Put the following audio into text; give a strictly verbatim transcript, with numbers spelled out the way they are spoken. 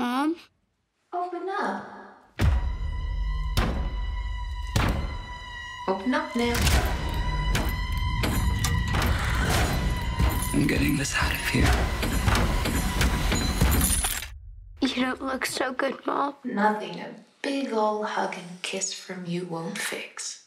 Mom? Open up. Open up now. I'm getting this out of here. You don't look so good, Mom. Nothing a big ol' hug and kiss from you won't fix.